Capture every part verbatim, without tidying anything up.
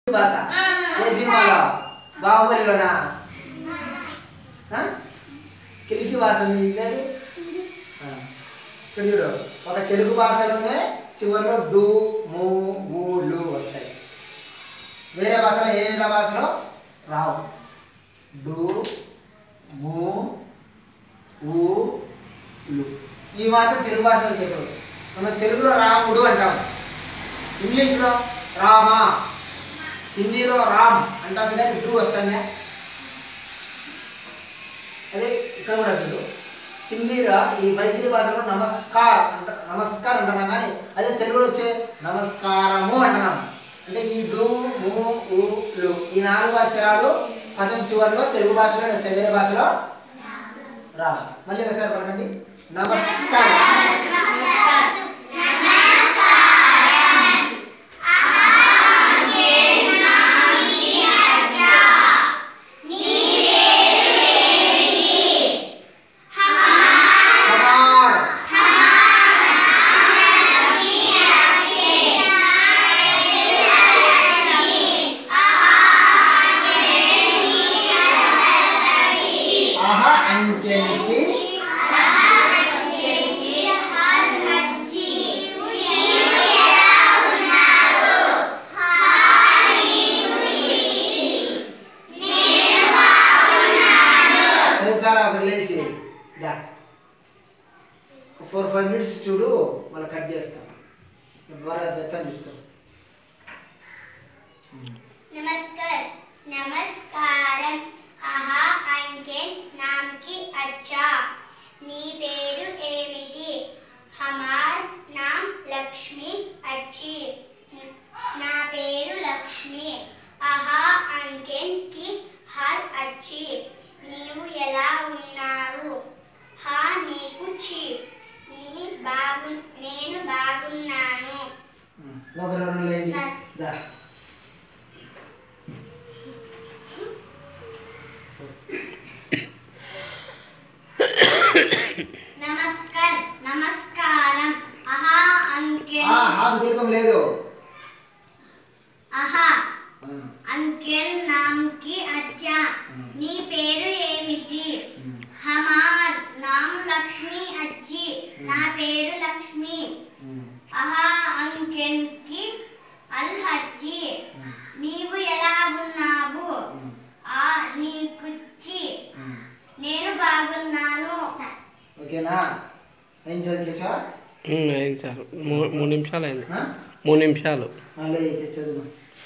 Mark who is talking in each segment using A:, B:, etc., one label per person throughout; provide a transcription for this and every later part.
A: భాష ఏ సినిమాలో బాహుబలిలోనా కిలికి భాష లేదు ఇక్కడ చూడు ఒక తెలుగు భాషలోనే చివరిలో డు ము ఊ లు వస్తాయి వేరే భాషలో ఏ భాషలో రావు డు ము ఊ లు ఈ మాత్రం తెలుగు భాషలో చెప్పారు మనం తెలుగులో రాముడు అంటాం ఇంగ్లీష్లో రామ హిందీలో రామ్ అంటాం కానీ డు వస్తుందా అదే ఇక్కడ కూడా చూడు హిందీలో ఈ మైథిలి భాషలో నమస్కార్ అంట నమస్కారం అంటున్నాం కానీ అదే తెలుగులో వచ్చే నమస్కారము అంటున్నాం అంటే ఈ డు ము ఊ లు ఈ నాలుగు అక్షరాలు పదం చివరిలో తెలుగు భాషలో వస్తాయి వేరే భాషలో రా మళ్ళీ ఒకసారి పలకండి నమస్కారం ఫోర్ ఫైవ్ మినిట్స్ చూడు మళ్ళీ కట్ చేస్తాం ద్వారా వ్యక్తం తీసుకో
B: नमस्कार नमस्कारम आहा अंके नाम की अच्छा नी पेरु एमिटी हमार नाम लक्ष्मी अच्छी ना पेरु लक्ष्मी आहा अंके की हर अच्छी नीवु ఎలా ఉన్నారు హా నీకు చి నీ బాగు నేను బాగున్నాను
A: ఒకరు లేండి దా
B: नमस्कार नमस्कारम आहा अंके
A: ఆ హాకు దీర్ఘం లేదు
B: आहा अंके नाम की अच्छा నీ పేరు ఏమిటి हमार नाम लक्ष्मी अच्छी నా పేరు లక్ష్మి ఆహా अंके की అల్ హజ్జి నీవు ఎలా ఉన్నావు ఆ నీకు చి నేను బాగున్నాను
A: ఓకేనా ఏం చదివేశా
C: అయింది సార్ మూడు నిమిషాలు అయింది మూడు నిమిషాలు
A: మళ్ళీ చదువు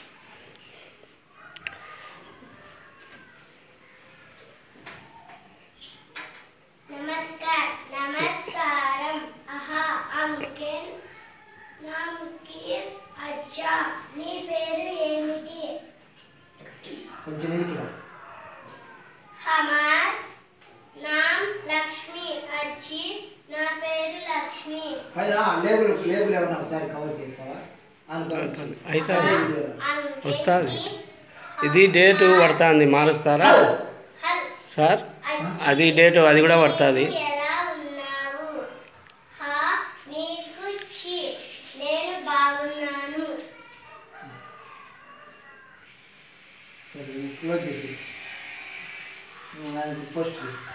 B: नमस्कार नमस्कारम आहा अंके नाम की अच्छा నీ పేరు ఏమిటి
A: కొంచెం వెనక్కి రా
B: हमार नाम लक्ष्मी अच्छी నా పేరు లక్ష్మి
A: పైన లేబుల్ లేబుల్ ఏమన్నా ఒకసారి కవర్ చేస్తావా
C: అయితే వస్తుంది ఇది డేటు పడుతుంది మారుస్తారా సార్ అది డేటు అది కూడా పడుతుంది
B: ఎలా ఉన్నావు హా నీకు చి నేను బాగున్నాను
A: సరే క్లోజ్ చేసి పోస్ట్